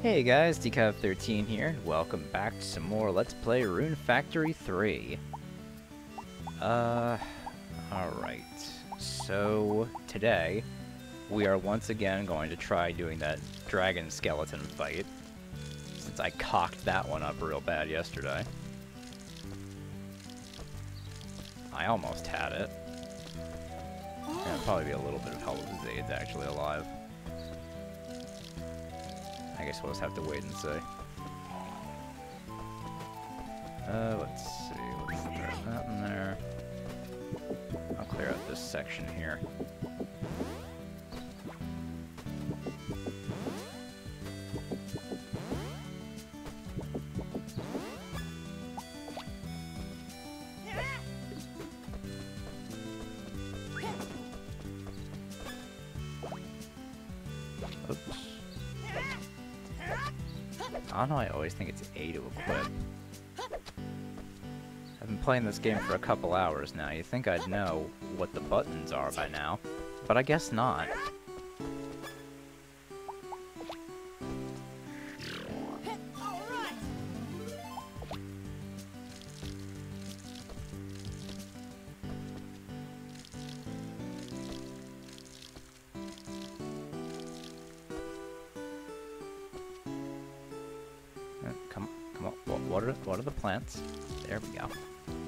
Hey guys, Decav13 here, and welcome back to some more Let's Play Rune Factory 3. Alright. So, today, we are once again going to try doing that dragon skeleton fight, since I cocked that one up real bad yesterday. I almost had it. There'll probably be a little bit of help if Zaid's actually alive. I guess we'll just have to wait and see. Let's see. Let's throw that in there. I'll clear out this section here. Oops. I don't know, I always think it's A to equip. I've been playing this game for a couple hours now. You'd think I'd know what the buttons are by now, but I guess not. Come on. What are the plants? There we go.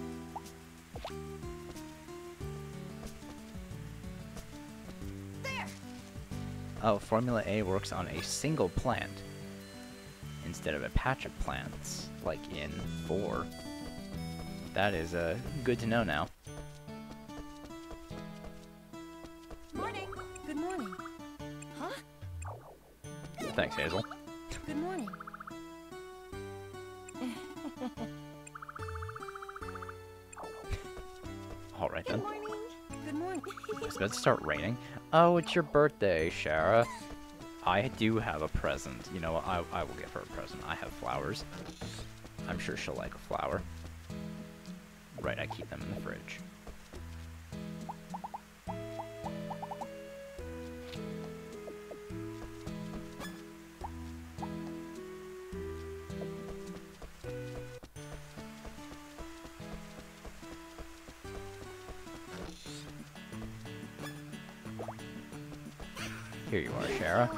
There. Oh, Formula A works on a single plant instead of a patch of plants, like in 4. That is good to know now. Morning. Good morning. Huh? Thanks, Hazel. Good morning. Alright then. Good morning. Good morning. It's about to start raining. Oh, it's your birthday, Shara. I do have a present. You know what? I will give her a present. I have flowers. I'm sure she'll like a flower. Right, I keep them in the fridge. Here you are, Shara.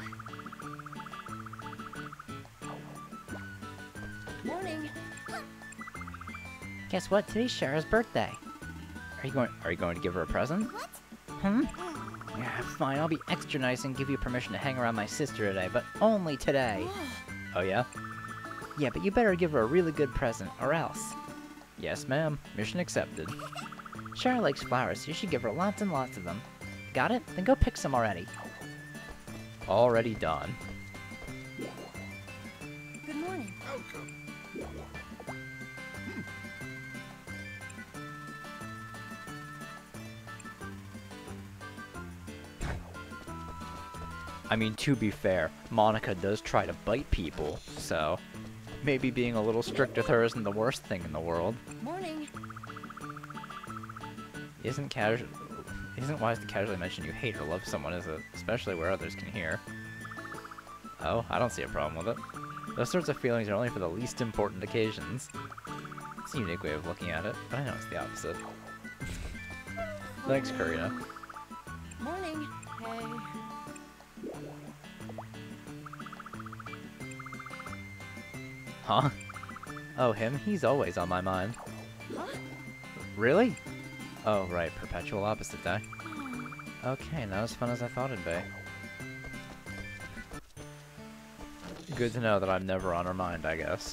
Morning. Guess what? Today's Shara's birthday. Are you going to give her a present? What? Hmm? Yeah, fine. I'll be extra nice and give you permission to hang around my sister today, but only today. Oh yeah? Yeah, but you better give her a really good present, or else. Yes, ma'am. Mission accepted. Shara likes flowers, so you should give her lots and lots of them. Got it? Then go pick some already. Already done. Good morning. I mean, to be fair, Monica does try to bite people, so maybe being a little strict with her isn't the worst thing in the world. Morning. Isn't wise to casually mention you hate or love someone, is it? Especially where others can hear. Oh, I don't see a problem with it. Those sorts of feelings are only for the least important occasions. It's a unique way of looking at it, but I know it's the opposite. Thanks, Karina. Morning. Hey. Huh? Oh, him? He's always on my mind. Huh? Really? Oh, right, perpetual opposite day. Okay, not as fun as I thought it'd be. Good to know that I'm never on her mind, I guess.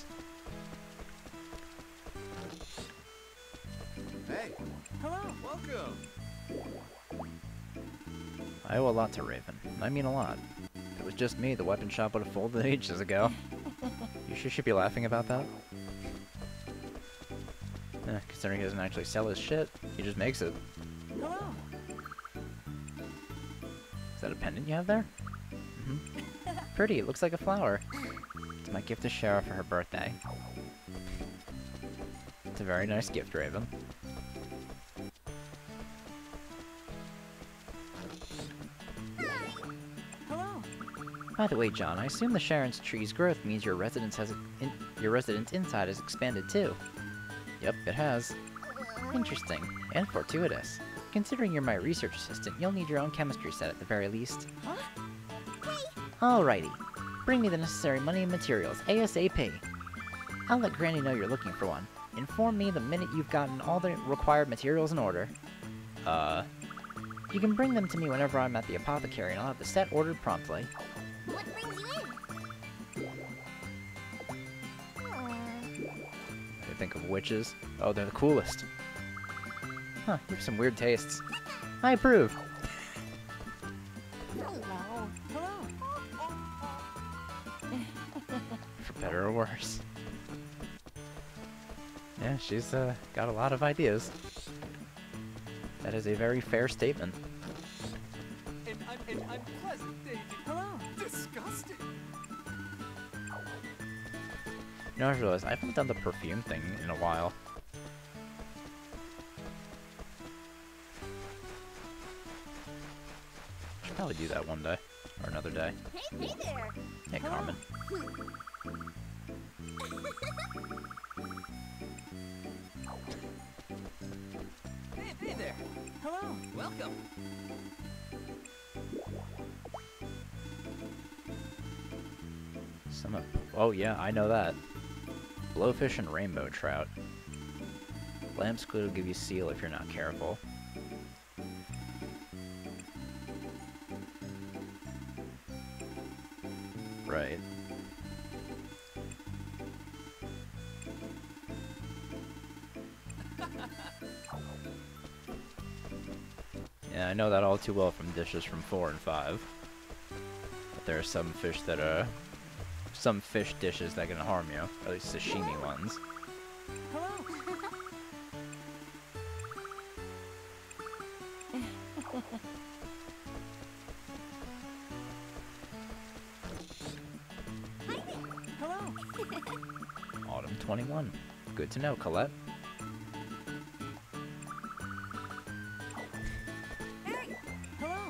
Hey, Hello. welcome. I owe a lot to Raven. I mean a lot. If it was just me, the weapon shop would have folded ages ago. You sure should be laughing about that? Considering he doesn't actually sell his shit, he just makes it. Hello. Is that a pendant you have there? Mm-hmm. Pretty, it looks like a flower. It's my gift to Shara for her birthday. It's a very nice gift, Raven. Hello. By the way, John, I assume the Sharon's tree's growth means your residence inside has expanded too. Yep, it has. Interesting, and fortuitous. Considering you're my research assistant, you'll need your own chemistry set at the very least. Huh? Alrighty. Bring me the necessary money and materials, ASAP. I'll let Granny know you're looking for one. Inform me the minute you've gotten all the required materials in order. You can bring them to me whenever I'm at the apothecary, and I'll have the set ordered promptly. What brings you in? I think of witches. Oh, they're the coolest. Huh, you have some weird tastes. I approve. Hello. Hello. For better or worse. Yeah, she's got a lot of ideas. That is a very fair statement. And I'm pleasant, Davy. Hello. Disgusting. You know, I realized I haven't done the perfume thing in a while. Should probably do that one day. Or another day. Hey there. Hey, Hello. Carmen. Hey there. Hello. Welcome. Oh yeah, I know that. Blowfish and rainbow trout. Lamb squid will give you seal if you're not careful. Right. Yeah, I know that all too well from dishes from 4 and 5. But there are some fish that some fish dishes that can harm you, at least sashimi ones. Hello. Hi there. Hello. Autumn 21. Good to know, Colette. Hey. Hello.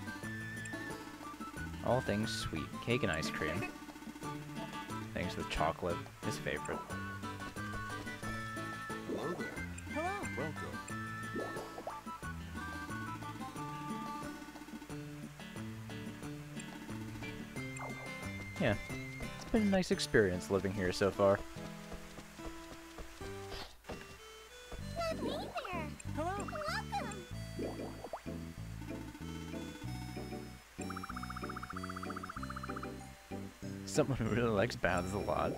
All things sweet. Cake and ice cream. Things with chocolate. His favorite. Hello there. Hello. Welcome. Yeah. It's been a nice experience living here so far. Hey there. Hello. Welcome. Someone who really likes baths a lot.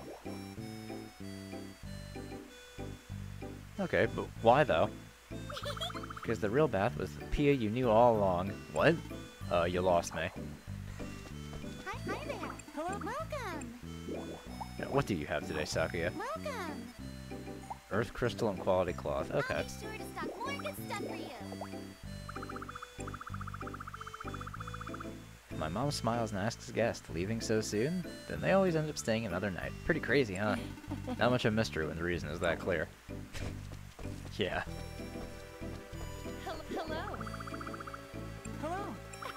Okay, but why though? Because the real bath was the Pia you knew all along. What? You lost me. Hi there. Hello. Welcome. Yeah, what do you have today, Sakuya? Welcome. Earth crystal and quality cloth. Okay. I'll be sure to stock more good stuff for you. If my mom smiles and asks a guest, leaving so soon? Then they always end up staying another night. Pretty crazy, huh? Not much of a mystery when the reason is that clear. Yeah. Hello. Hello.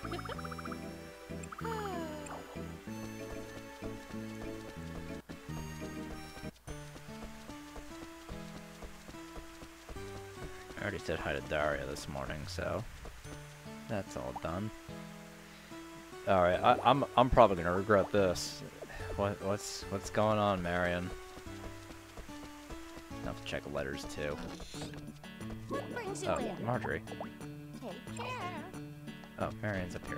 I already said hi to Daria this morning, so that's all done. All right, I'm probably gonna regret this. What's going on, Marion? I'll have to check letters too. What brings you Oh, in? Marjorie. Take care. Oh, Marion's up here.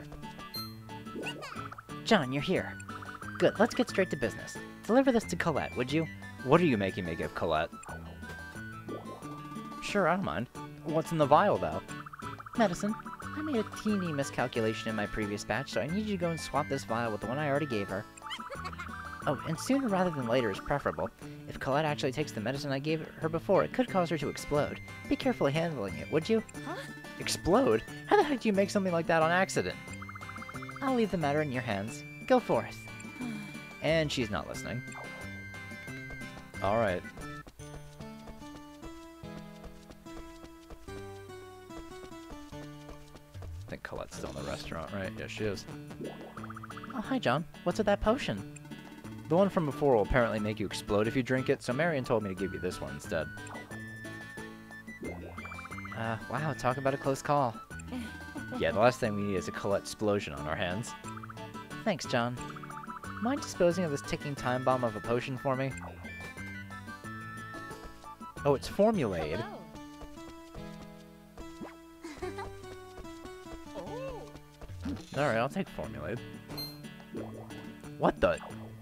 John, you're here. Good, let's get straight to business. Deliver this to Colette, would you? What are you making me give Colette? Sure, I don't mind. What's in the vial, though? Medicine. I made a teeny miscalculation in my previous batch, so I need you to go and swap this vial with the one I already gave her. Oh, and sooner rather than later is preferable. If Colette actually takes the medicine I gave her before, it could cause her to explode. Be careful handling it, would you? Huh? Explode? How the heck do you make something like that on accident? I'll leave the matter in your hands. Go forth. And she's not listening. Alright. I think Colette's still in the restaurant, right? Yeah, she is. Oh, hi, John. What's with that potion? The one from before will apparently make you explode if you drink it, so Marion told me to give you this one instead. Wow, talk about a close call. Yeah, the last thing we need is a Colette explosion on our hands. Thanks, John. Mind disposing of this ticking time bomb of a potion for me? Oh, it's Formulade. Oh. Alright, I'll take Formulade. What the?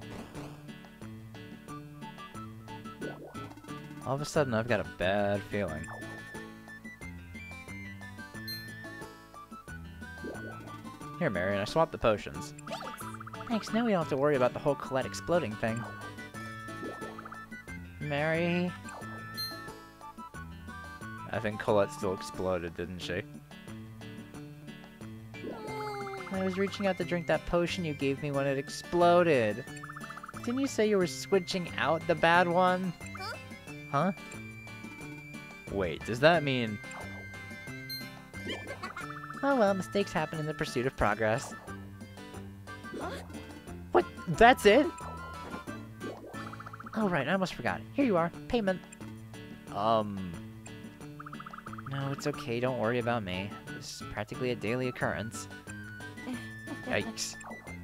All of a sudden, I've got a bad feeling. Here, Marion, I swapped the potions. Thanks, now we don't have to worry about the whole Colette exploding thing. Mary... I think Colette still exploded, didn't she? I was reaching out to drink that potion you gave me when it exploded. Didn't you say you were switching out the bad one? Huh? Wait, does that mean... Oh well, mistakes happen in the pursuit of progress. What? That's it? Oh right, I almost forgot. Here you are. Payment. No, it's okay. Don't worry about me. It's practically a daily occurrence. Yikes.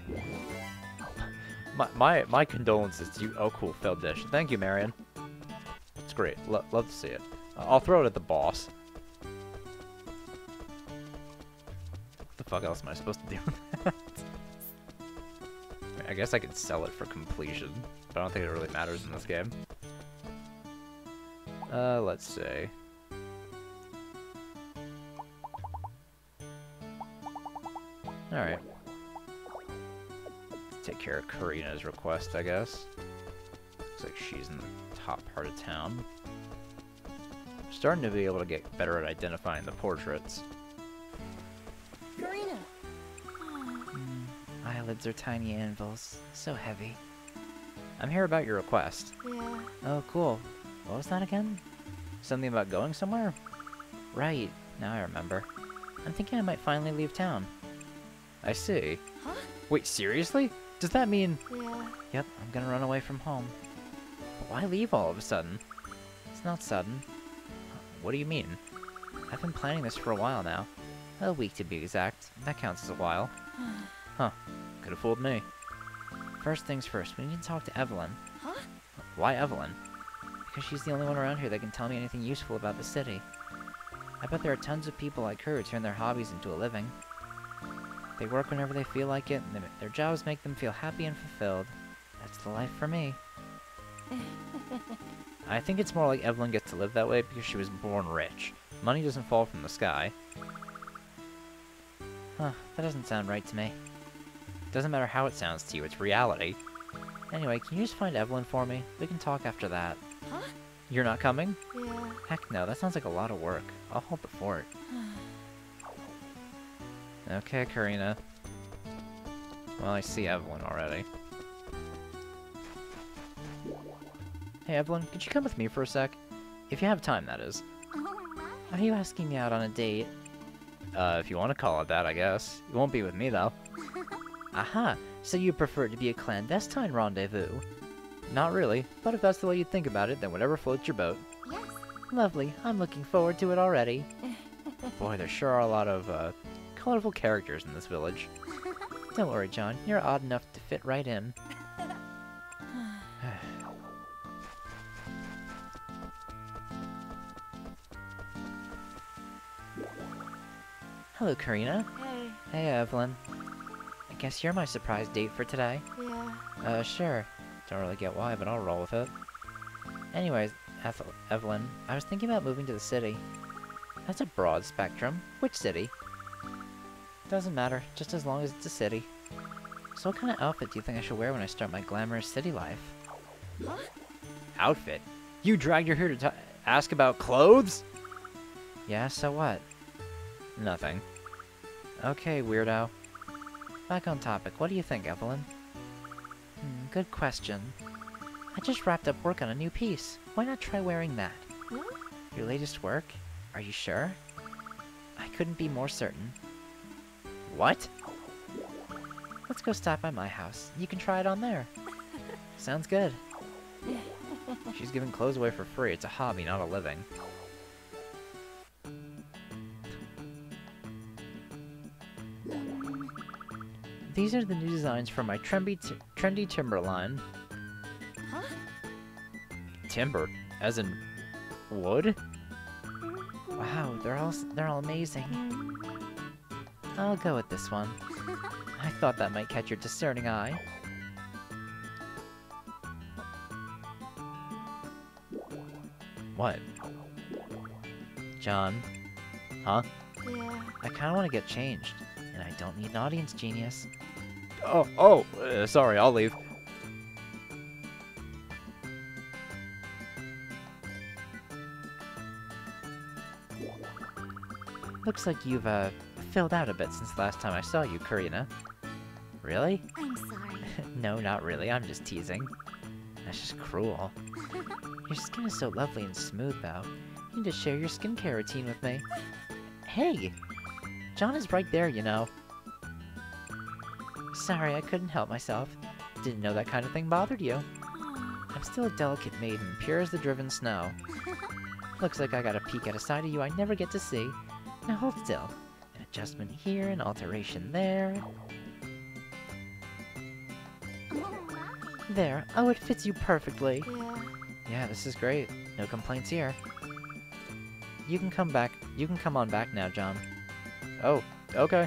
My condolences to you. Oh cool, failed dish. Thank you, Marion. It's great. Love to see it. I'll throw it at the boss. What the fuck else am I supposed to do with that? I guess I could sell it for completion, but I don't think it really matters in this game. Let's see. Alright. Take care of Karina's request, I guess. Looks like she's in the top part of town. Starting to be able to get better at identifying the portraits. Karina. Eyelids are tiny anvils. So heavy. I'm here about your request. Yeah. Oh, cool. What was that again? Something about going somewhere? Right. Now I remember. I'm thinking I might finally leave town. I see. Huh? Wait, seriously? Does that mean... Yeah. Yep, I'm gonna run away from home. But why leave all of a sudden? It's not sudden. What do you mean? I've been planning this for a while now. A week to be exact. That counts as a while. Huh. Could have fooled me. First things first, we need to talk to Evelyn. Huh? Why Evelyn? Because she's the only one around here that can tell me anything useful about the city. I bet there are tons of people like her who turn their hobbies into a living. They work whenever they feel like it, and their jobs make them feel happy and fulfilled. That's the life for me. I think it's more like Evelyn gets to live that way because she was born rich. Money doesn't fall from the sky. Huh, that doesn't sound right to me. Doesn't matter how it sounds to you, it's reality. Anyway, can you just find Evelyn for me? We can talk after that. Huh? You're not coming? Yeah. Heck no, that sounds like a lot of work. I'll hold the fort. Okay, Karina. Well, I see Evelyn already. Hey, Evelyn, could you come with me for a sec? If you have time, that is. Oh Are you asking me out on a date? If you want to call it that, I guess. You won't be with me, though. Aha! So you prefer it to be a clandestine rendezvous? Not really, but if that's the way you think about it, then whatever floats your boat. Yes. Lovely. I'm looking forward to it already. Boy, there sure are a lot of, colorful characters in this village. Don't worry, John. You're odd enough to fit right in. Hello, Karina. Hey. Hey, Evelyn. I guess you're my surprise date for today. Yeah. Sure. Don't really get why, but I'll roll with it. Anyways, Evelyn, I was thinking about moving to the city. That's a broad spectrum. Which city? Doesn't matter, just as long as it's a city. So what kind of outfit do you think I should wear when I start my glamorous city life? Huh? Outfit? You dragged her here to ask about clothes? Yeah, so what? Nothing. Okay, weirdo. Back on topic, what do you think, Evelyn? Good question. I just wrapped up work on a new piece. Why not try wearing that? Huh? Your latest work? Are you sure? I couldn't be more certain. What? Let's go stop by my house. You can try it on there. Sounds good. She's giving clothes away for free. It's a hobby, not a living. These are the new designs for my trendy timber line. Huh? Timber? As in wood? Wow, they're all amazing. I'll go with this one. I thought that might catch your discerning eye. What? John? Huh? Yeah. I kinda wanna get changed, and I don't need an audience, genius. Sorry, I'll leave. Looks like you've, filled out a bit since the last time I saw you, Karina. Really? I'm sorry. No, not really. I'm just teasing. That's just cruel. Your skin is so lovely and smooth, though. You need to share your skincare routine with me. Hey! John is right there, you know. Sorry, I couldn't help myself. Didn't know that kind of thing bothered you. I'm still a delicate maiden, pure as the driven snow. Looks like I got a peek at a side of you I never get to see. Now hold still. An adjustment here, an alteration there. There. Oh, it fits you perfectly. Yeah. Yeah, this is great. No complaints here. You can come back. You can come on back now, John. Oh, okay.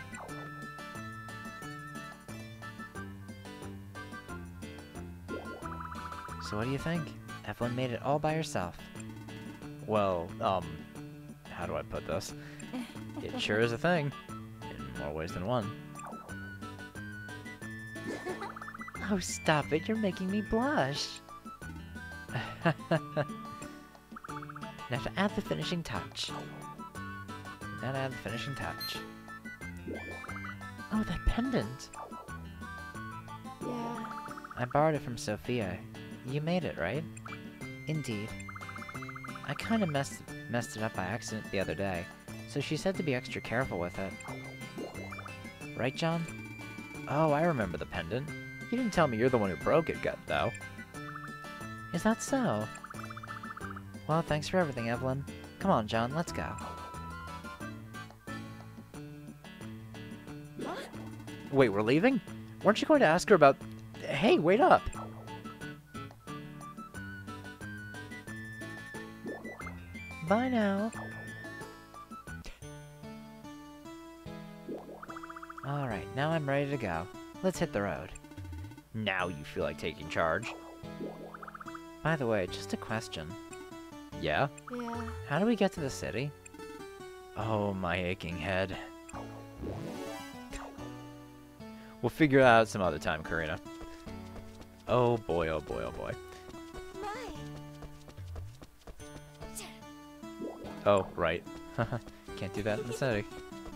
So what do you think? Evelyn made it all by herself. Well, how do I put this? It sure is a thing. In more ways than one. Oh, stop it. You're making me blush. Now to add the finishing touch. Oh, that pendant. Yeah. I borrowed it from Sophia. You made it, right? Indeed. I kinda messed it up by accident the other day, so she said to be extra careful with it. Right, John? Oh, I remember the pendant. You didn't tell me you're the one who broke it, though. Is that so? Well, thanks for everything, Evelyn. Come on, John, let's go. Huh? Wait, we're leaving? Weren't you going to ask her about... Hey, wait up! Bye now. Alright, now I'm ready to go. Let's hit the road. Now you feel like taking charge. By the way, just a question. Yeah? Yeah. How do we get to the city? Oh, my aching head. We'll figure it out some other time, Karina. Oh boy, oh boy, oh boy. Right. Oh, right. Can't do that in the city.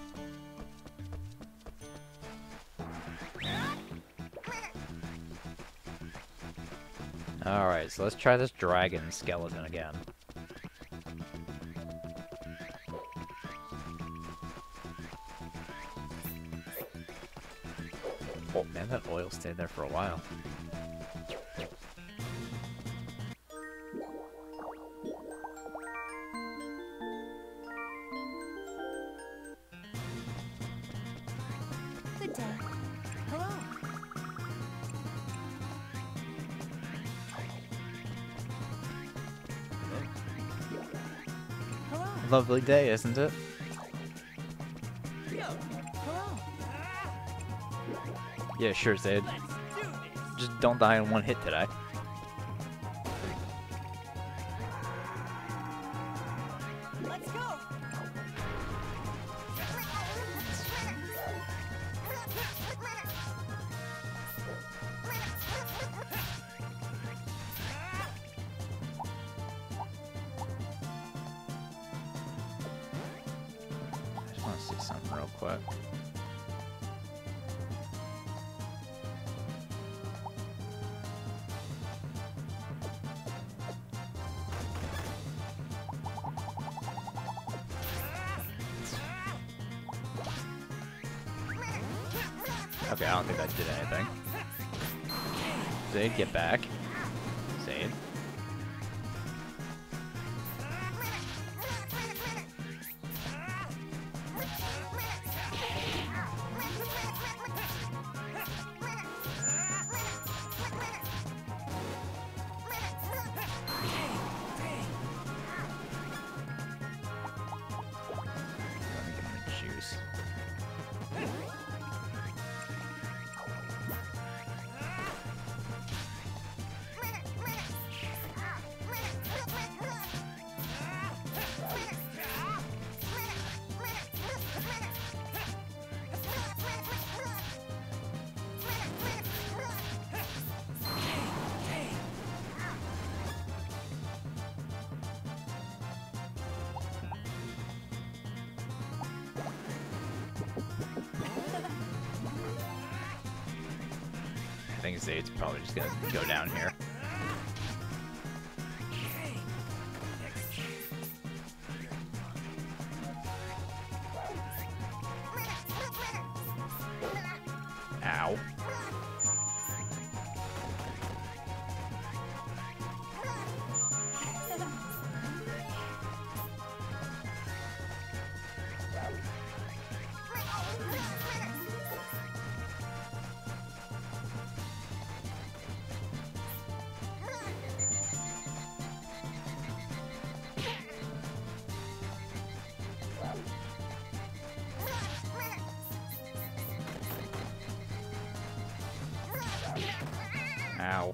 Alright, so let's try this dragon skeleton again. Oh man, that oil stayed there for a while. Good day. Hello. Hello. Lovely day, isn't it? Yo, Hello. Yeah, sure, Zaid. let's do this. Just don't die in one hit today. Let's go. I just want to see something real quick. Okay, I don't think that did anything. Zaid, get back. Zaid. Let me give him a juice. I think Zaid's probably just gonna go down here. Ow. Ow.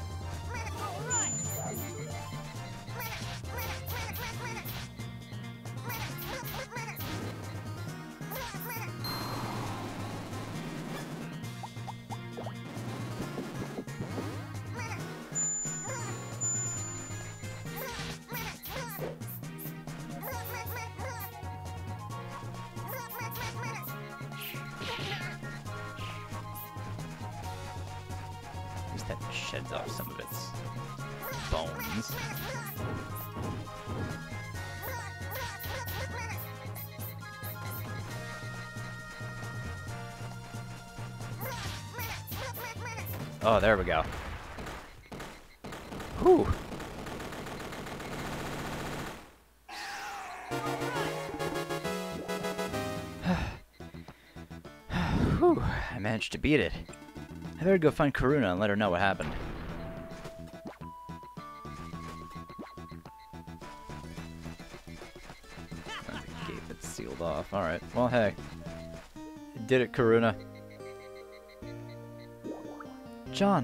At least that sheds off some of its bones. Oh, there we go. Whew. Whew, I managed to beat it. I better go find Karuna and let her know what happened. The gate that's sealed off. Alright, well hey. Did it, Karuna. John!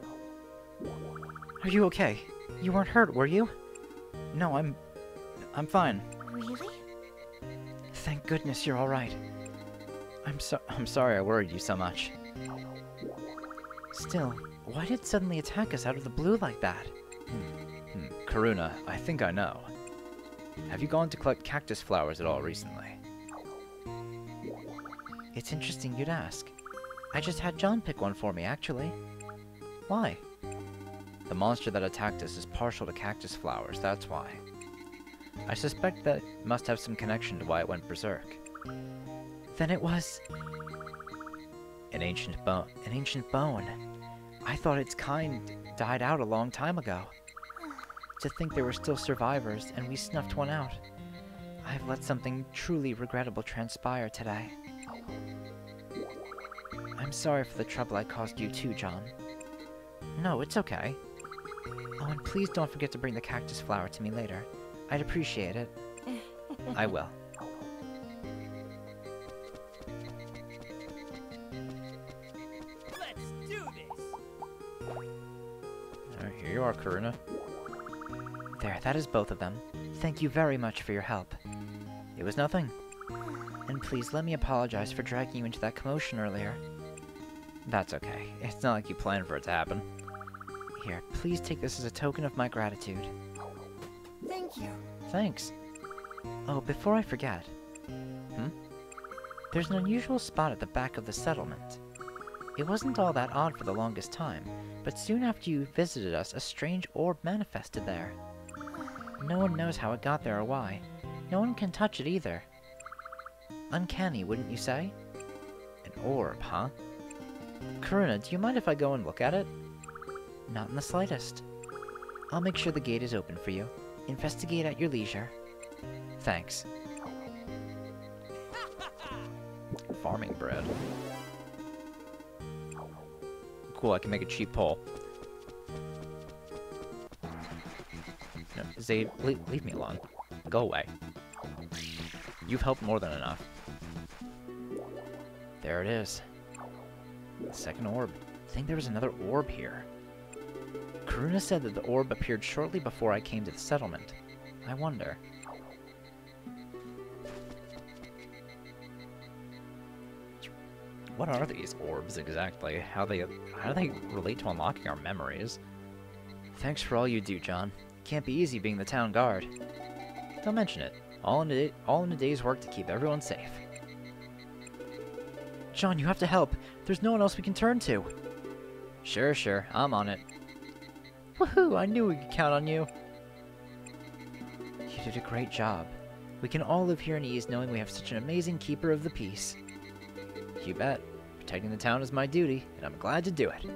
Are you okay? You weren't hurt, were you? No, I'm fine. Really? Thank goodness you're alright. I'm sorry I worried you so much. Still, why did it suddenly attack us out of the blue like that? Karuna, I think I know. Have you gone to collect cactus flowers at all recently? It's interesting you'd ask. I just had John pick one for me, actually. Why? The monster that attacked us is partial to cactus flowers, that's why. I suspect that must have some connection to why it went berserk. Then it was... An ancient bone. An ancient bone. I thought its kind died out a long time ago. To think there were still survivors, and we snuffed one out. I've let something truly regrettable transpire today. I'm sorry for the trouble I caused you too, John. No, it's okay. Oh, and please don't forget to bring the cactus flower to me later. I'd appreciate it. I will. Let's do this. Alright, here you are, Karuna. There, that is both of them. Thank you very much for your help. It was nothing. And please let me apologize for dragging you into that commotion earlier. That's okay. It's not like you planned for it to happen. Here, please take this as a token of my gratitude. Thank you. Thanks. Oh, before I forget. There's an unusual spot at the back of the settlement. It wasn't all that odd for the longest time, but soon after you visited us, a strange orb manifested there. No one knows how it got there or why. No one can touch it either. Uncanny, wouldn't you say? An orb, huh? Karuna, do you mind if I go and look at it? Not in the slightest. I'll make sure the gate is open for you. Investigate at your leisure. Thanks. Farming bread. Cool, I can make a cheap pole. No, Zaid, leave me alone. Go away. You've helped more than enough. There it is. The second orb. I think there was another orb here. Karuna said that the orb appeared shortly before I came to the settlement. I wonder. What are these orbs exactly? How do they relate to unlocking our memories? Thanks for all you do, John. Can't be easy being the town guard. Don't mention it. All in a day's work to keep everyone safe. John, you have to help. There's no one else we can turn to. Sure, I'm on it. Woohoo! I knew we could count on you. You did a great job. We can all live here in ease knowing we have such an amazing keeper of the peace. You bet. Protecting the town is my duty, and I'm glad to do it.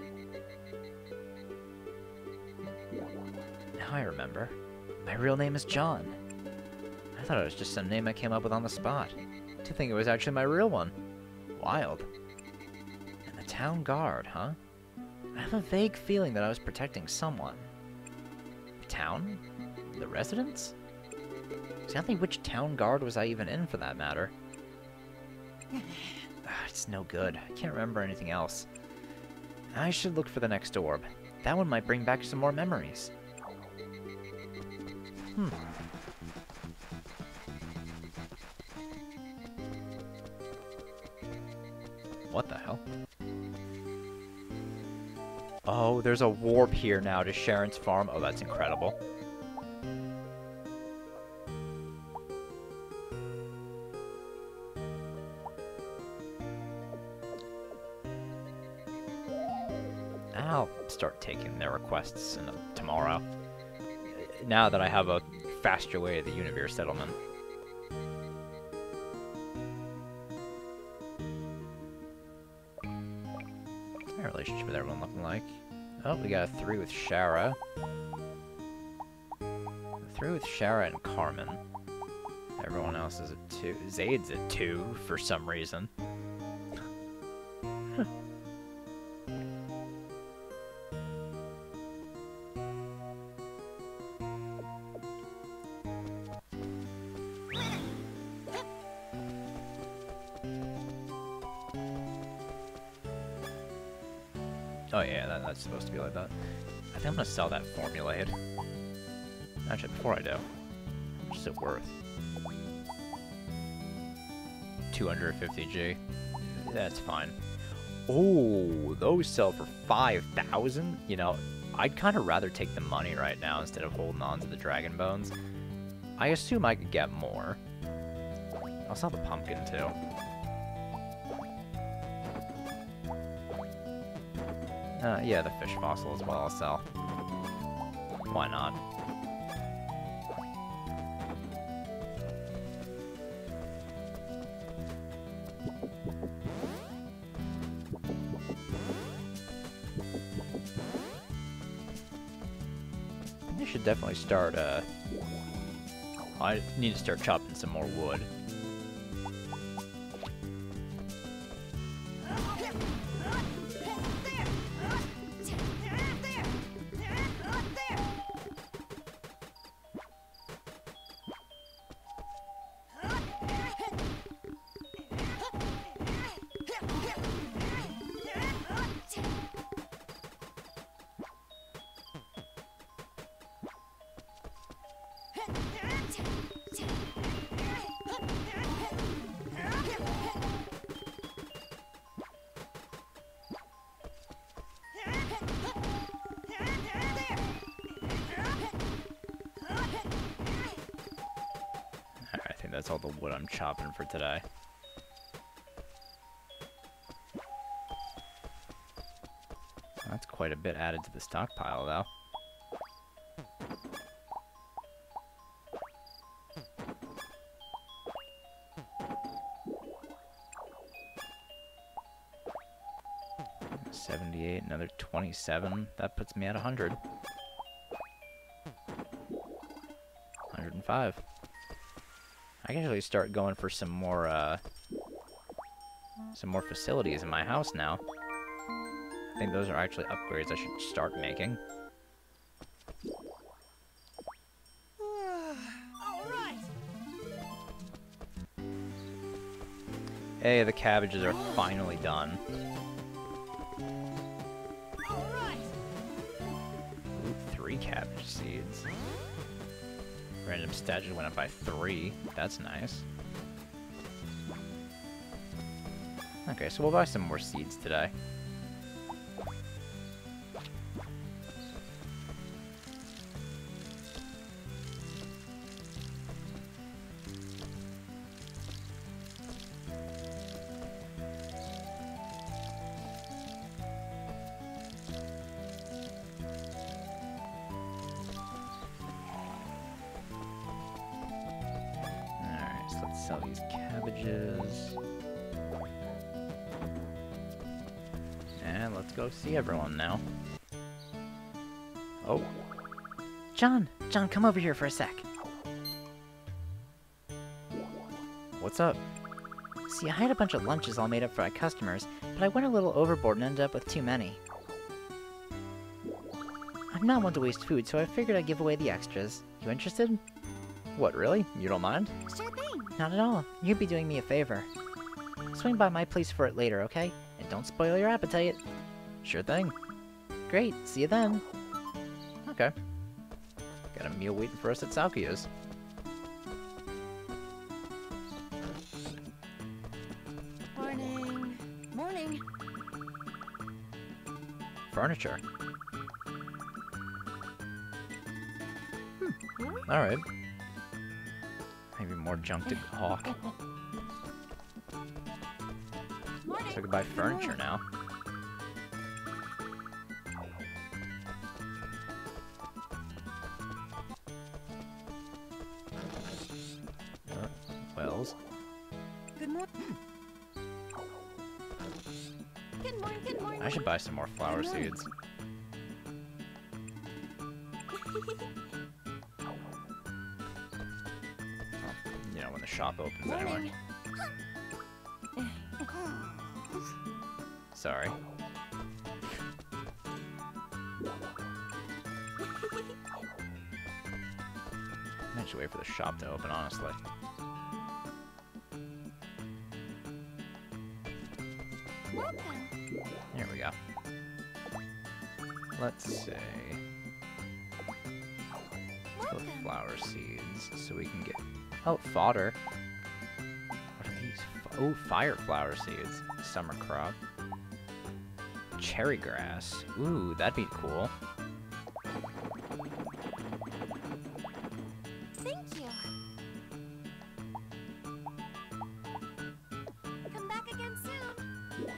Now I remember. My real name is John. I thought it was just some name I came up with on the spot. To think it was actually my real one. Wild. And the town guard, huh? I have a vague feeling that I was protecting someone. The town? The residents? Exactly which town guard was I even in, for that matter? It's no good. I can't remember anything else. I should look for the next orb. That one might bring back some more memories. What the hell? Oh, there's a warp here now to Sharon's farm. Oh, that's incredible. I'll start taking their requests tomorrow. Now that I have a faster way to the Univere settlement. What's my relationship with everyone looking like? Oh, we got a 3 with Shara. A 3 with Shara and Carmen. Everyone else is a 2. Zaid's a 2 for some reason. Oh yeah, that's supposed to be like that. I think I'm gonna sell that Formulaid. Actually, before I do, how much is it worth? 250G. That's fine. Oh, those sell for 5,000? You know, I'd kind of rather take the money right now instead of holding on to the Dragon Bones. I assume I could get more. I'll sell the pumpkin too. Yeah, the fish fossil as well I'll sell. Why not? I should definitely start, I need to start chopping some more wood. That's all the wood I'm chopping for today. That's quite a bit added to the stockpile, though. Another 27. That puts me at 100. 105. I can actually start going for some more facilities in my house now. I think those are actually upgrades I should start making. All right. Hey, the cabbages are finally done. All right. Ooh, 3 cabbage seeds. Random stat just went up by 3. That's nice. Okay, so we'll buy some more seeds today. Alright, so let's sell these cabbages. And let's go see everyone now. Oh. John, come over here for a sec. What's up? See, I had a bunch of lunches all made up for my customers, but I went a little overboard and ended up with too many. I'm not one to waste food, so I figured I'd give away the extras. You interested? What, really? You don't mind? Sure thing. Not at all. You'd be doing me a favor. Swing by my place for it later, okay? And don't spoil your appetite. Sure thing. Great, see you then. Okay. Got a meal waiting for us at Salkia's. Morning. Morning. Furniture. Alright. Maybe more junk to hawk. Morning. So I could buy furniture now. Wells. Good morning. Good morning. Good morning. I should buy some more flower seeds. You know, when the shop opens anyway. Morning. Sorry. I should wait for the shop to open, honestly. Welcome. Here we go. Let's see. Put Welcome. flower seeds so we can get... Oh, fodder. What are these? Oh, fire flower seeds. Summer crop. Cherry grass. Ooh, that'd be cool. Thank you. Come back again soon.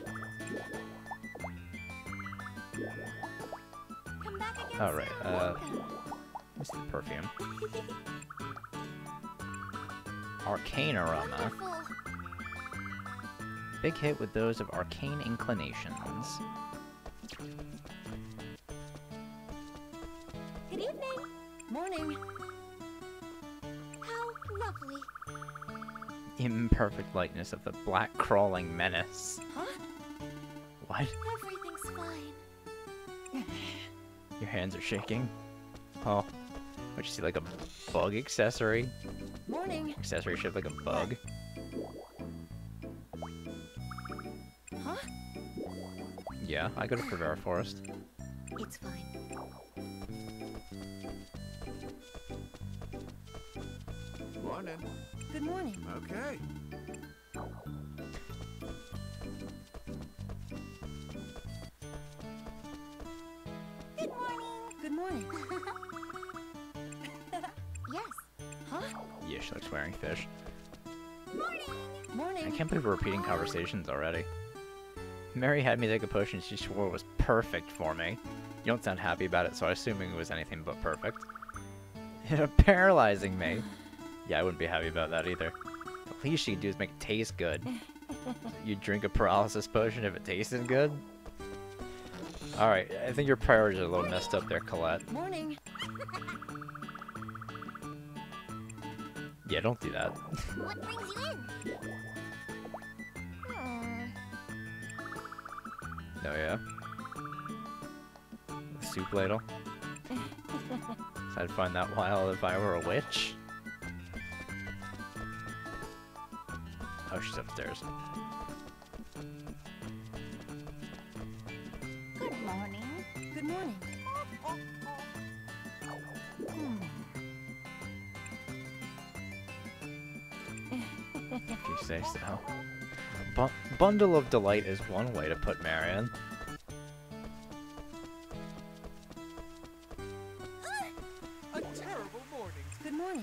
Come back again All right, soon. Welcome. This is perfume. Arcane aroma. Wonderful. Big hit with those of arcane inclinations. Good evening. Morning. How lovely. Imperfect likeness of the black crawling menace. Huh? What? Everything's fine. Your hands are shaking. Oh. What, you see like a bug accessory? Morning. Accessory shaped like a bug? Huh? Yeah, I go to Privera Forest. It's fine. Morning. Good morning. Okay. Good morning. Good morning. Yes. Huh? Yeah, she likes wearing fish. Morning. I Morning. can't believe we're repeating conversations already. Mary had me take a potion she swore was perfect for me. You don't sound happy about it, so I'm assuming it was anything but perfect. Paralyzing me. Yeah, I wouldn't be happy about that either. The least she could do is make it taste good. You drink a paralysis potion if it tasted good? Alright, I think your priorities are a little messed up there, Colette. Morning. Yeah, don't do that. What brings you in? Oh yeah? The soup ladle? So I'd find that wild if I were a witch. Oh, she's upstairs. Good morning. Good morning. If you say so. Bundle of Delight is one way to put Marion. A terrible morning. Good morning.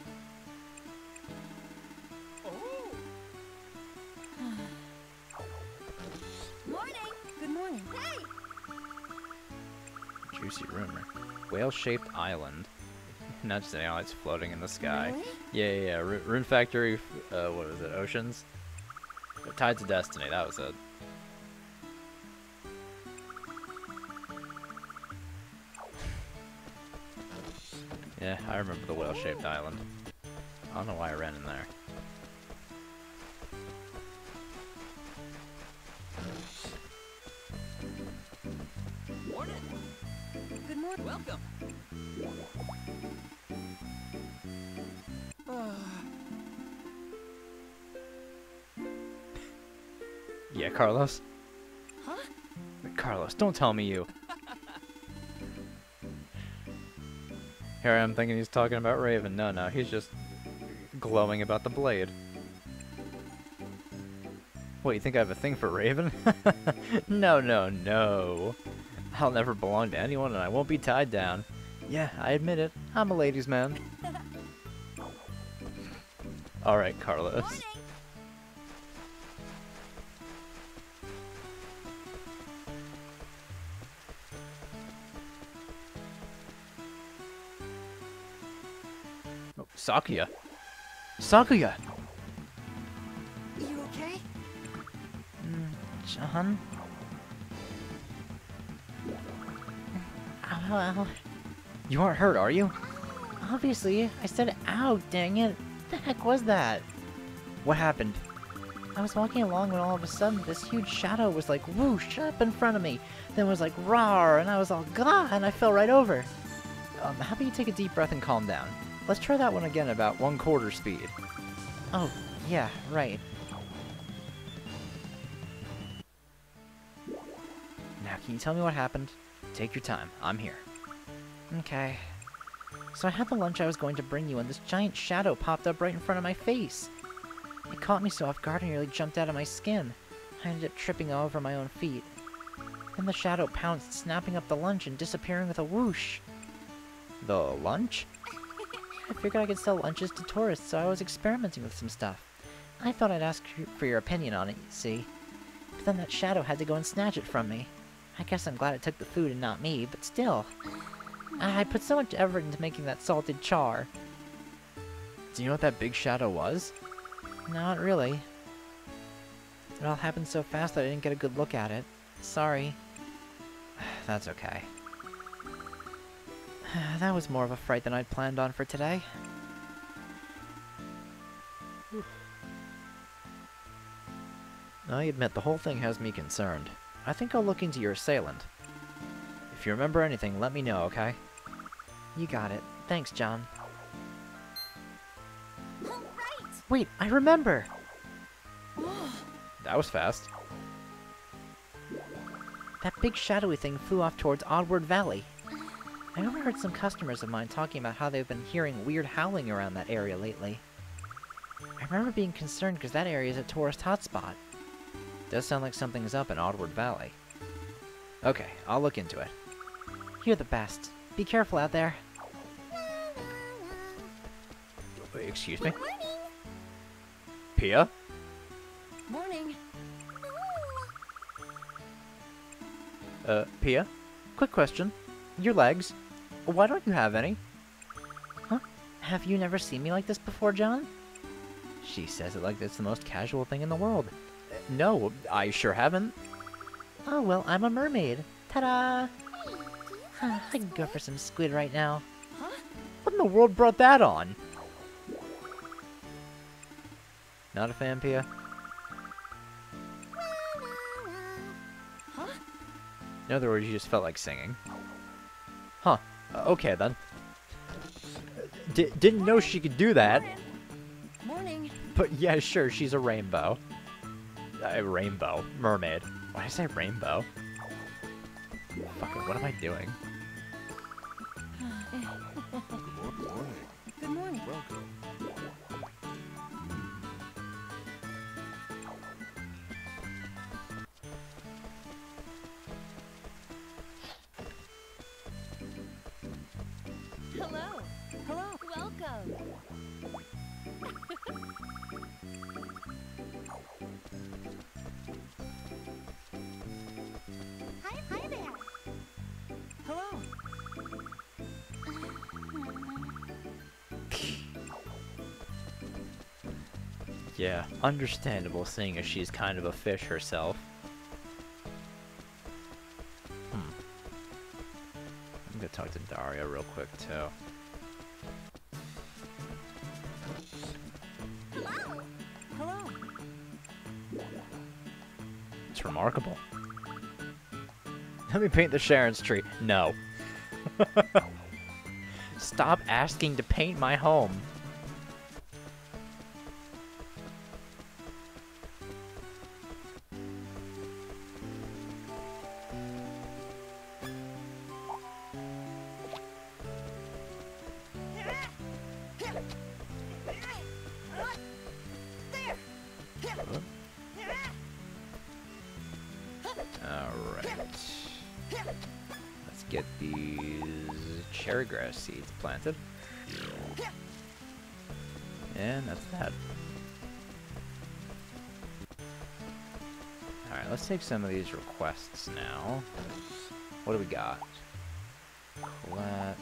Oh. Morning. Good morning. Hey. Juicy rumor. Whale-shaped island. Not just any island, it's floating in the sky. Really? Yeah. Rune Factory, what was it, Oceans? Tides of Destiny, that was it. Yeah, I remember the whale-shaped island. I don't know why I ran in there. Morning. Good morning. Welcome. Yeah, Carlos? Huh? Carlos, don't tell me you. Here I am thinking he's talking about Raven. No, he's just glowing about the blade. What, you think I have a thing for Raven? No. I'll never belong to anyone and I won't be tied down. Yeah, I admit it. I'm a ladies' man. Alright, Carlos. Morning. Oh, Sakuya. Sakuya! You okay? John? Ow. You aren't hurt, are you? Obviously. I said ow, dang it. What the heck was that? What happened? I was walking along when all of a sudden this huge shadow was like whoosh up in front of me. Then was like rawr, and I was all gah, and I fell right over. How about you take a deep breath and calm down? Let's try that one again about 1/4 speed. Oh, yeah, right. Now, can you tell me what happened? Take your time. I'm here. Okay. So I had the lunch I was going to bring you, and this giant shadow popped up right in front of my face. It caught me so off guard and nearly jumped out of my skin. I ended up tripping all over my own feet. Then the shadow pounced, snapping up the lunch and disappearing with a whoosh. The lunch? I figured I could sell lunches to tourists, so I was experimenting with some stuff. I thought I'd ask you for your opinion on it, you see. But then that shadow had to go and snatch it from me. I guess I'm glad it took the food and not me, but still. I put so much effort into making that salted char. Do you know what that big shadow was? Not really. It all happened so fast that I didn't get a good look at it. Sorry. That's okay. That was more of a fright than I'd planned on for today. I admit the whole thing has me concerned. I think I'll look into your assailant. If you remember anything, let me know, okay? You got it. Thanks, John. All right. Wait, I remember! That was fast. That big shadowy thing flew off towards Oddward Valley. I overheard some customers of mine talking about how they've been hearing weird howling around that area lately. I remember being concerned because that area is a tourist hotspot. Does sound like something's up in Oddward Valley. Okay, I'll look into it. You're the best. Be careful out there. Wait, excuse me? Morning. Pia? Morning. Pia? Quick question. Your legs? Why don't you have any? Huh? Have you never seen me like this before, John? She says it like it's the most casual thing in the world. No, I sure haven't. Oh, well, I'm a mermaid. Ta-da! Huh, I can go for some squid right now. Huh? What in the world brought that on? Not a fan, Pia? Huh? In other words, you just felt like singing. Huh. Okay, then. Didn't know she could do that. Morning. But yeah, sure, she's a rainbow. Rainbow. Mermaid. Why did I say rainbow? Fucking, what am I doing? Good morning. Hello. Hello. Welcome. Hi there. Hello. Yeah, understandable, seeing as she's kind of a fish herself. I'm gonna talk to Daria real quick, too. Hello. It's remarkable. Let me paint the Sharon's tree. No. Stop asking to paint my home. Alright. Let's get these cherry grass seeds planted. And that's that. Alright, let's take some of these requests now. What do we got? Colette.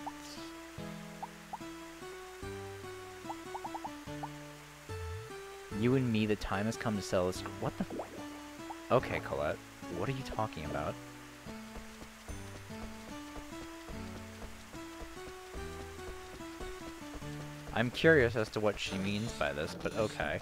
You and me, the time has come to sell this. What the? Okay, Colette. What are you talking about? I'm curious as to what she means by this, but okay.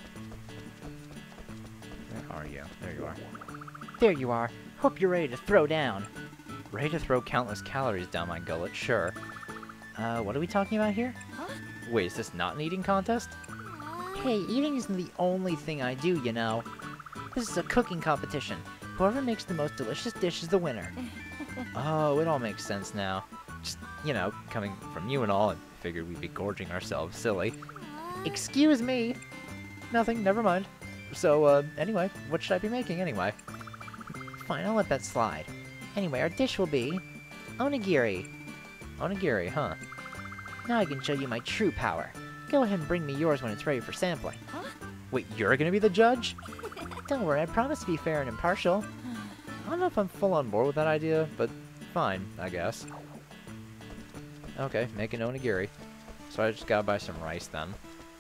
Where are you? There you are. There you are. Hope you're ready to throw down. Ready to throw countless calories down my gullet, sure. What are we talking about here? Huh? Wait, is this not an eating contest? Hey, eating isn't the only thing I do, you know. This is a cooking competition. Whoever makes the most delicious dish is the winner. Oh, it all makes sense now. Just, you know, coming from you and all, I figured we'd be gorging ourselves silly. Excuse me! Nothing, never mind. So, anyway, what should I be making anyway? Fine, I'll let that slide. Anyway, our dish will be... onigiri. Onigiri, huh? Now I can show you my true power. Go ahead and bring me yours when it's ready for sampling. Huh? Wait, you're gonna be the judge? Don't worry, I promise to be fair and impartial. I don't know if I'm full on board with that idea, but fine, I guess. Okay, make an onigiri. So I just gotta buy some rice then.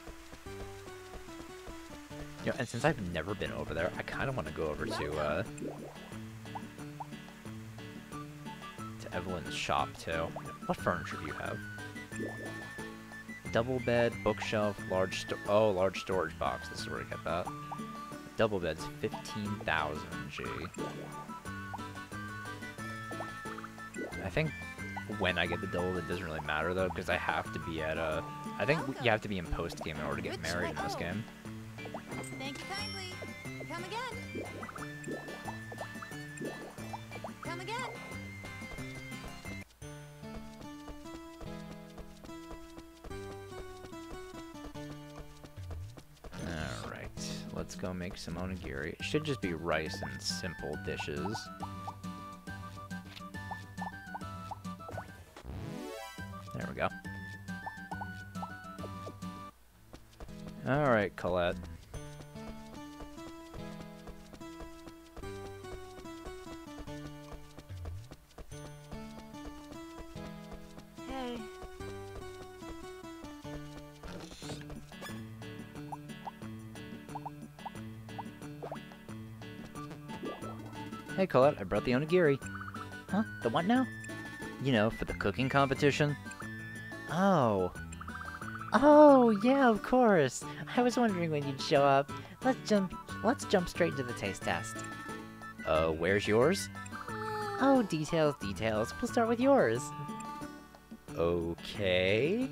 You know, and since I've never been over there, I kind of want to go over to Evelyn's shop too. What furniture do you have? Double bed, bookshelf, large storage box. This is where I get that. Double bed's 15,000 G. I think when I get the double, it doesn't really matter though, because I have to be at a. I think you have to be in post game in order to get married in this game. Thank you kindly. Come again. Come again. Alright, let's go make some onigiri. It should just be rice and simple dishes. There we go. Alright, Colette. Hey. Hey, Colette, I brought the onigiri. Huh? The what now? You know, for the cooking competition. Oh. Oh, yeah, of course. I was wondering when you'd show up. Let's jump straight to the taste test. Where's yours? Oh, details, details. We'll start with yours. Okay.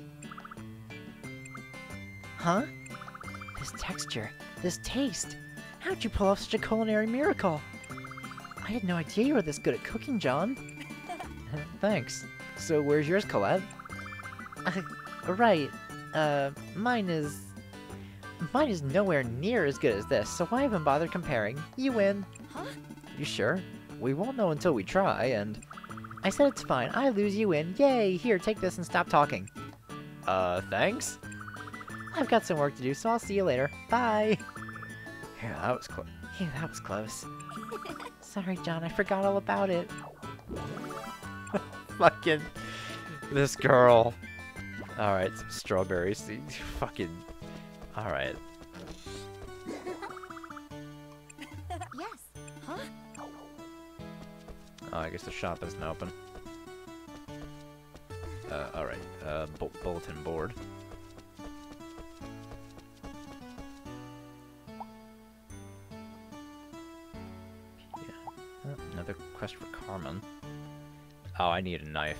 Huh? This texture, this taste. How'd you pull off such a culinary miracle? I had no idea you were this good at cooking, John. Thanks. So where's yours, Colette? Right. Mine is nowhere near as good as this, so why even bother comparing? You win. Huh? You sure? We won't know until we try, and... I said it's fine. I lose, you win. Yay! Here, take this and stop talking. Thanks? I've got some work to do, so I'll see you later. Bye! Yeah, that was close. Yeah, that was close. Sorry, John, I forgot all about it. Fucking... This girl. Alright, some strawberries. Fucking... Alright. Yes. Huh? Oh, I guess the shop isn't open. Alright. Bulletin board. Yeah. Another quest for Carmen. Oh, I need a knife.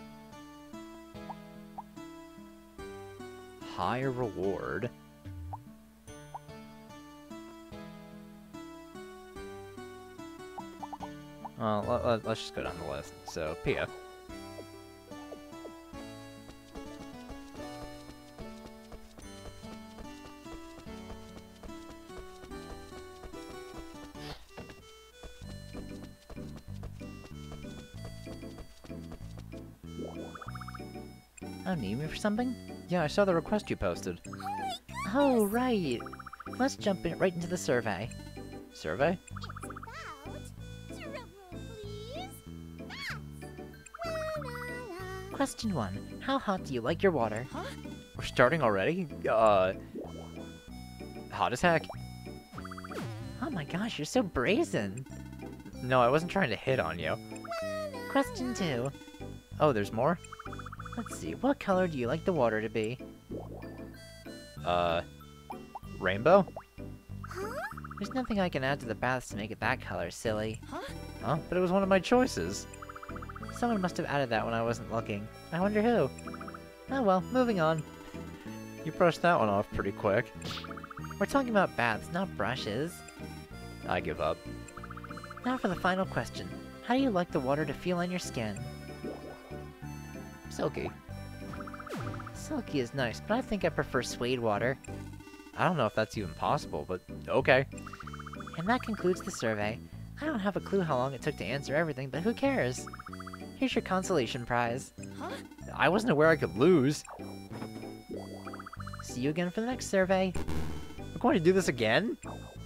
High reward. Well, let's just go down the list. So, Pia. Oh, need me for something? Yeah, I saw the request you posted. Oh, right. Let's jump right into the survey. Survey? Question 1. How hot do you like your water? Huh? We're starting already? Hot as heck. Oh my gosh, you're so brazen. No, I wasn't trying to hit on you. Question 2. Oh, there's more? Let's see, what color do you like the water to be? Rainbow? Huh? There's nothing I can add to the baths to make it that color, silly. Huh? Huh? But it was one of my choices. Someone must have added that when I wasn't looking. I wonder who. Oh well, moving on. You brushed that one off pretty quick. We're talking about baths, not brushes. I give up. Now for the final question. How do you like the water to feel on your skin? Silky. Silky is nice, but I think I prefer suede water. I don't know if that's even possible, but okay. And that concludes the survey. I don't have a clue how long it took to answer everything, but who cares? Here's your consolation prize. Huh? I wasn't aware I could lose. See you again for the next survey. We're going to do this again?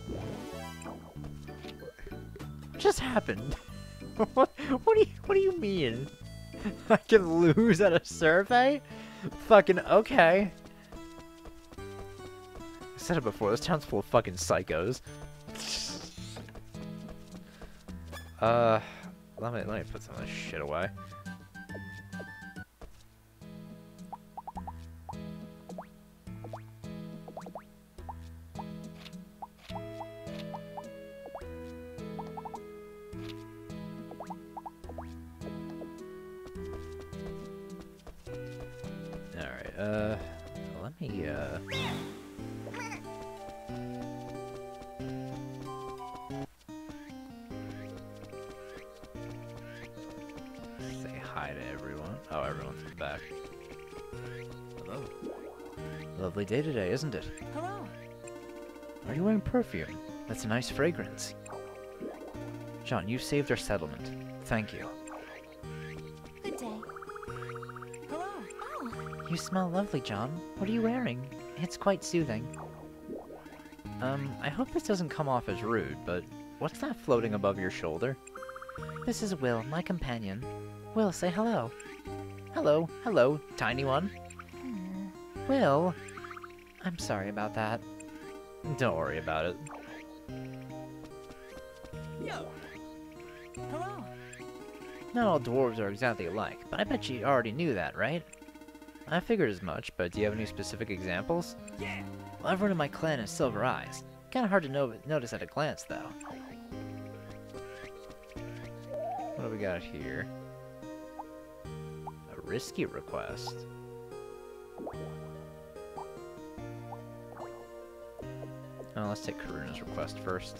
What just happened? What do you mean? I can lose at a survey? Fucking okay. I said it before, this town's full of fucking psychos. Let me put some of this shit away. Alright, let me, say hi to everyone. Oh, everyone's in the back. Hello. Lovely day today, isn't it? Hello. Are you wearing perfume? That's a nice fragrance. John, you saved our settlement. Thank you. Good day. Hello. Oh. You smell lovely, John. What are you wearing? It's quite soothing. I hope this doesn't come off as rude, but what's that floating above your shoulder? This is Will, my companion. Will, say hello. Hello, hello, tiny one. Will? I'm sorry about that. Don't worry about it. Yo. Hello. Not all dwarves are exactly alike, but I bet you already knew that, right? I figured as much, but do you have any specific examples? Yeah. Well, everyone in my clan has silver eyes. Kinda hard to notice at a glance, though. What do we got here? A risky request. Oh, let's take Karuna's request first.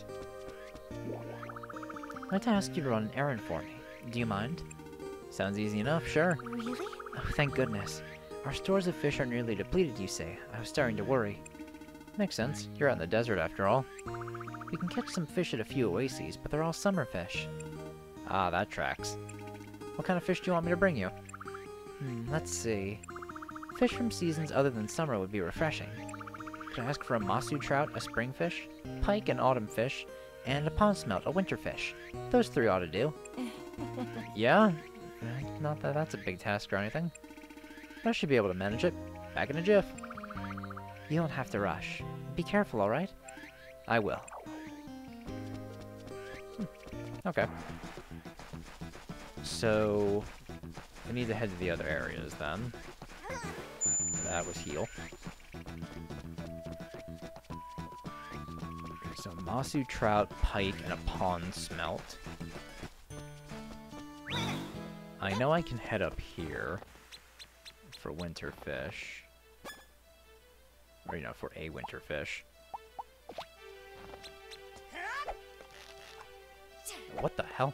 I'd like to ask you to run an errand for me. Do you mind? Sounds easy enough, sure. Really? Oh, thank goodness. Our stores of fish are nearly depleted, you say. I was starting to worry. Makes sense. You're out in the desert, after all. We can catch some fish at a few oases, but they're all summer fish. Ah, that tracks. What kind of fish do you want me to bring you? Let's see. Fish from seasons other than summer would be refreshing. Could I ask for a masu trout, a spring fish, pike, an autumn fish, and a pond smelt, a winter fish? Those three ought to do. Yeah? Not that that's a big task or anything. I should be able to manage it. Back in a jiff. You don't have to rush. Be careful, alright? I will. Okay. So, we need to head to the other areas then. That was heal. So, masu trout, pike, and a pond smelt. I know I can head up here for winter fish. Or, you know, for a winter fish. What the hell?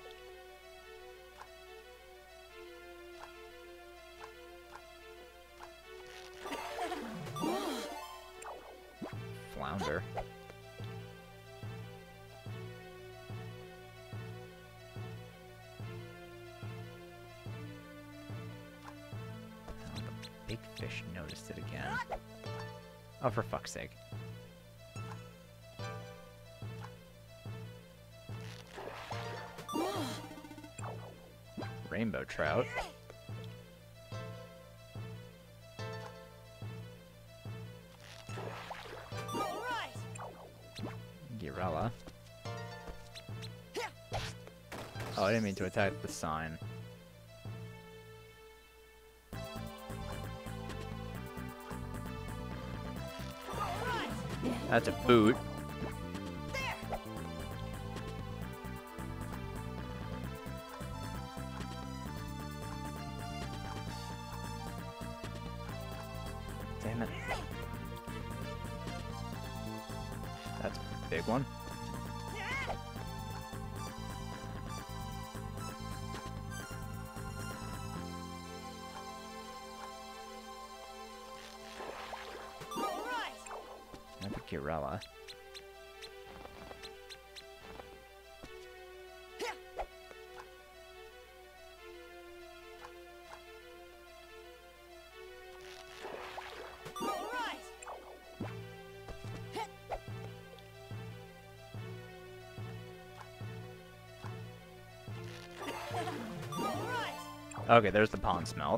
Flounder. Oh, the big fish noticed it again. Oh, for fuck's sake. Rainbow trout. Girella. Oh, I didn't mean to attack the sign. That's a boot. Damn it. That's a big one. Girella. Okay, there's the pond smelt.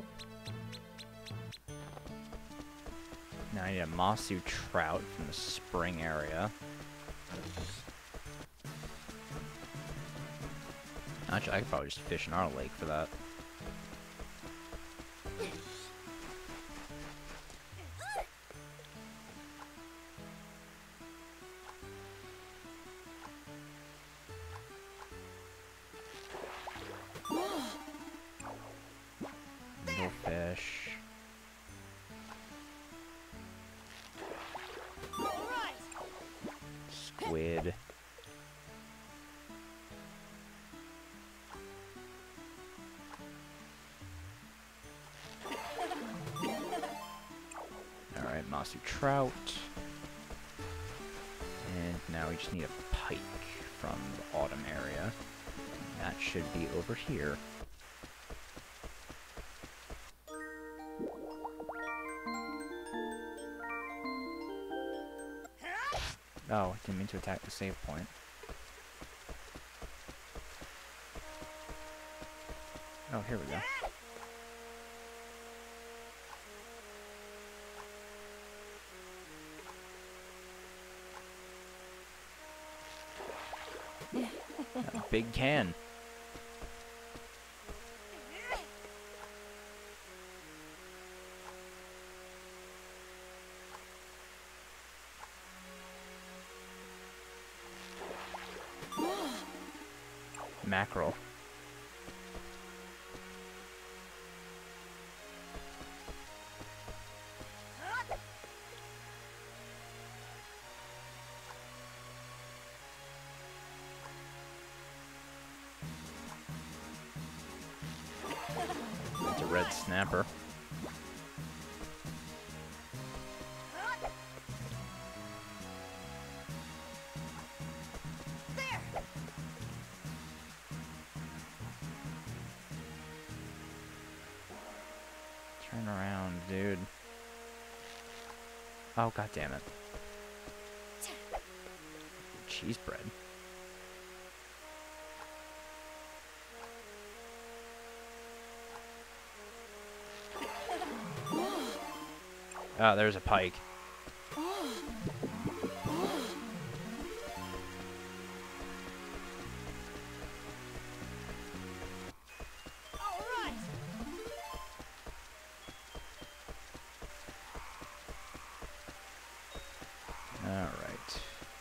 Now I need a masu trout from the spring area. Actually, I could probably just fish in our lake for that. Little fish. Squid. Alright, masu trout. And now we just need a pike from the autumn area. That should be over here. Oh, didn't mean to attack the save point. Oh, here we go. A big can. mackerel. It's a red snapper. Turn around, dude. Oh, god damn it. Cheese bread. Oh, there's a pike. Alright.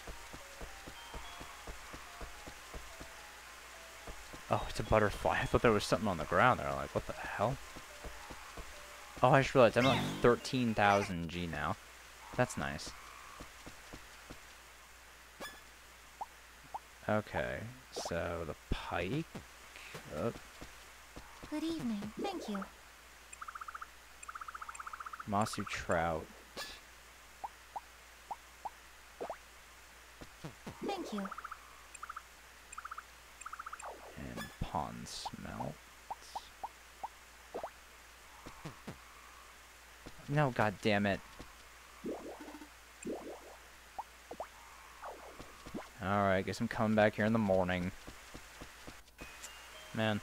Oh, it's a butterfly. I thought there was something on the ground there. Like, what the hell? Oh, I just realized I'm at 13,000 G now. That's nice. Okay, so the pike. Oh, Good evening. Thank you. Masu trout. Thank you. And pond smelt. No, god damn it. Alright, guess I'm coming back here in the morning. Man.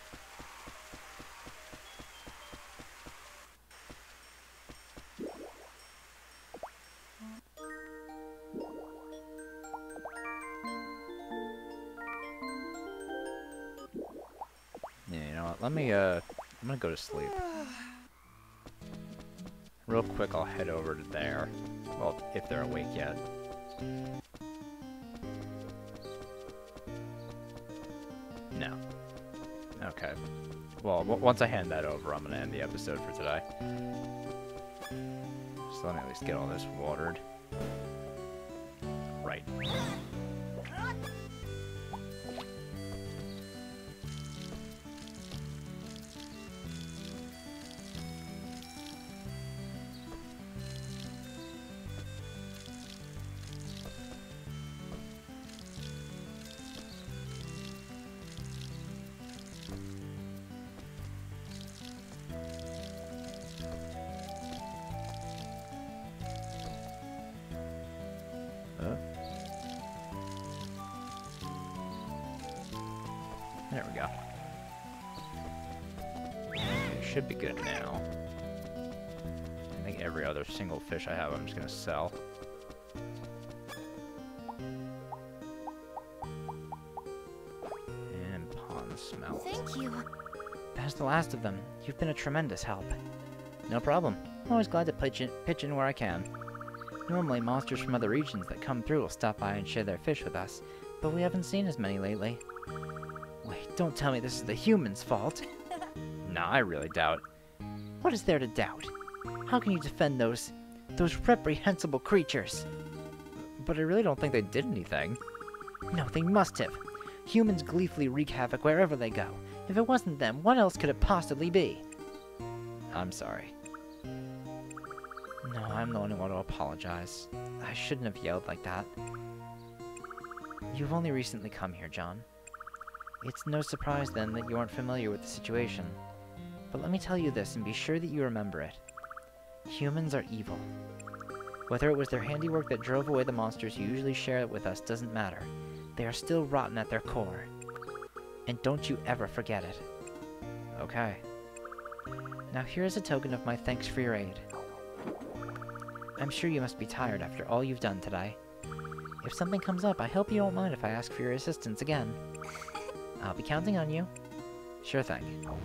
Yeah, you know what? Let me, I'm gonna go to sleep. Real quick, I'll head over to there. Well, if they're awake yet. No. Okay. Well, once I hand that over, I'm gonna end the episode for today. So let me at least get all this watered. Right. There we go. Okay, should be good now. I think every other single fish I have I'm just gonna sell. And pond smelt. Thank you. That's the last of them. You've been a tremendous help. No problem. I'm always glad to pitch in where I can. Normally, monsters from other regions that come through will stop by and share their fish with us, but we haven't seen as many lately. Wait, don't tell me this is the humans' fault. Nah, I really doubt. What is there to doubt? How can you defend those reprehensible creatures? But I really don't think they did anything. No, they must have. Humans gleefully wreak havoc wherever they go. If it wasn't them, what else could it possibly be? I'm sorry. No, I'm the one who ought to apologize. I shouldn't have yelled like that. You've only recently come here, John. It's no surprise, then, that you aren't familiar with the situation. But let me tell you this, and be sure that you remember it. Humans are evil. Whether it was their handiwork that drove away the monsters who usually share it with us doesn't matter. They are still rotten at their core. And don't you ever forget it. Okay. Now here is a token of my thanks for your aid. I'm sure you must be tired after all you've done today. If something comes up, I hope you won't mind if I ask for your assistance again. I'll be counting on you. Sure thing.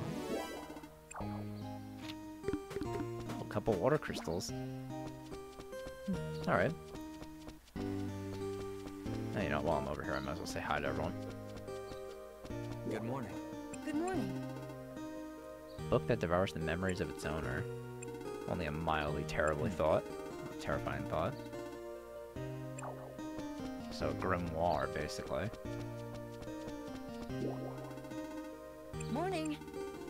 A couple water crystals. Alright. Now, you know, while I'm over here, I might as well say hi to everyone. Good morning. Good morning. Book that devours the memories of its owner. Only a mildly terrifying thought. So, grimoire, basically. Morning.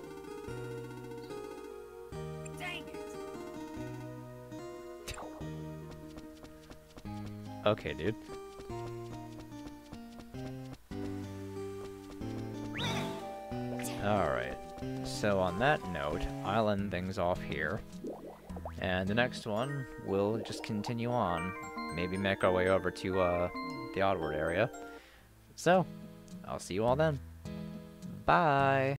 Dang it! Okay, dude. Alright. So on that note, I'll end things off here. And the next one, we'll just continue on. Maybe make our way over to, the Oddworld area. So, I'll see you all then. Bye!